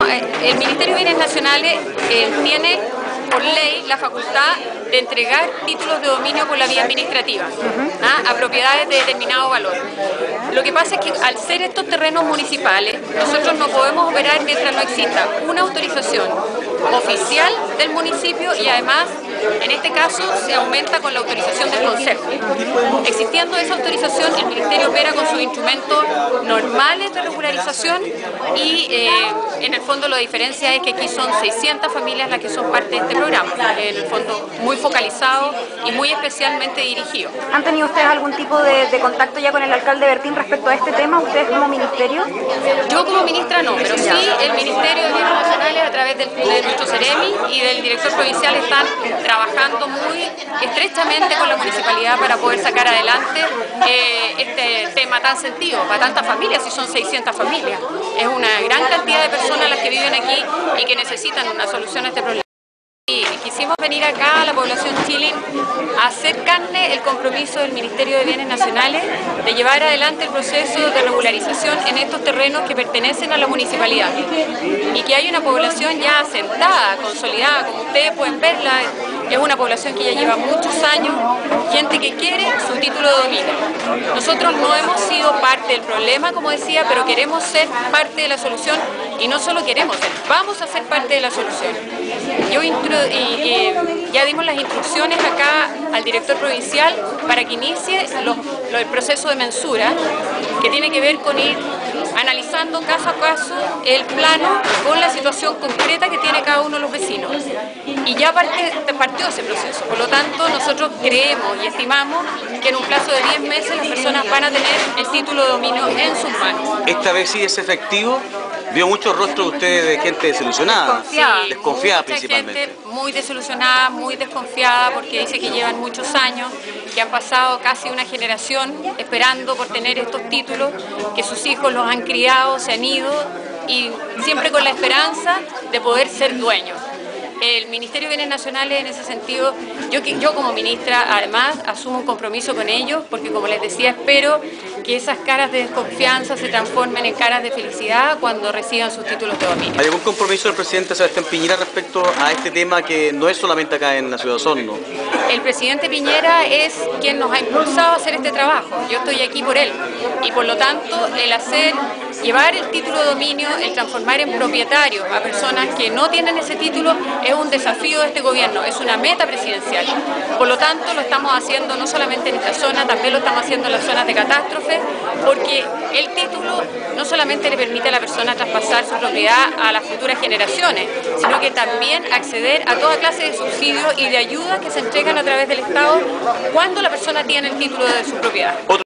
el Ministerio de Bienes Nacionales tiene por ley la facultad de entregar títulos de dominio por la vía administrativa a propiedades de determinado valor. Lo que pasa es que al ser estos terrenos municipales, nosotros no podemos operar mientras no exista una autorización oficial del municipio y además, en este caso, se aumenta con la autorización del Consejo. Existiendo esa autorización, el Ministerio opera con sus instrumentos normales de regularización y en el fondo la diferencia es que aquí son 600 familias las que son parte de este programa, en el fondo muy focalizado y muy especialmente dirigido. ¿Han tenido ustedes algún tipo de contacto ya con el alcalde Bertín respecto a este tema, ustedes como ministerio? Yo como ministra no, pero sí el Ministerio de Bienes Nacionales a través de nuestro Ceremi y del director provincial están trabajando muy estrechamente con la municipalidad para poder sacar adelante este tema tan sentido para tantas familias, si son 600 familias. Es una gran cantidad de personas las que viven aquí y que necesitan una solución a este problema. Y quisimos venir acá a la población chilín a hacer carne el compromiso del Ministerio de Bienes Nacionales de llevar adelante el proceso de regularización en estos terrenos que pertenecen a la municipalidad y que hay una población ya asentada, consolidada, como ustedes pueden verla, es una población que ya lleva muchos años, gente que quiere su título de dominio. Nosotros no hemos sido parte del problema, como decía, pero queremos ser parte de la solución y no solo queremos ser, vamos a ser parte de la solución. Ya dimos las instrucciones acá al director provincial para que inicie el proceso de mensura que tiene que ver con ir analizando caso a caso el plano con la situación concreta que tiene cada uno de los vecinos. Y ya partió ese proceso, por lo tanto nosotros creemos y estimamos que en un plazo de 10 meses las personas van a tener el título de dominio en sus manos. ¿Esta vez sí es efectivo? Vio muchos rostros de ustedes de gente desilusionada, desconfiada principalmente. Gente muy desilusionada, muy desconfiada porque dice que llevan muchos años, que han pasado casi una generación esperando por tener estos títulos, que sus hijos los han criado, se han ido y siempre con la esperanza de poder ser dueños. El Ministerio de Bienes Nacionales en ese sentido, yo como ministra además asumo un compromiso con ellos porque como les decía espero que esas caras de desconfianza se transformen en caras de felicidad cuando reciban sus títulos de dominio. ¿Hay algún compromiso del presidente Sebastián Piñera respecto a este tema que no es solamente acá en la ciudad de Osorno? El presidente Piñera es quien nos ha impulsado a hacer este trabajo, yo estoy aquí por él y por lo tanto llevar el título de dominio, el transformar en propietarios a personas que no tienen ese título es un desafío de este gobierno, es una meta presidencial. Por lo tanto lo estamos haciendo no solamente en esta zona, también lo estamos haciendo en las zonas de catástrofe, porque el título no solamente le permite a la persona traspasar su propiedad a las futuras generaciones, sino que también acceder a toda clase de subsidios y de ayudas que se entregan a través del Estado cuando la persona tiene el título de su propiedad.